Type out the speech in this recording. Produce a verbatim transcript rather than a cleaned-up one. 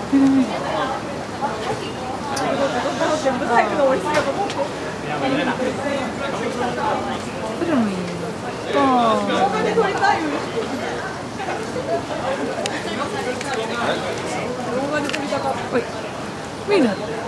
全部最後の美味しいかと思って。 それもいい。ああ。 動画で撮りたい。動画で撮りたかった。 おい。いいの。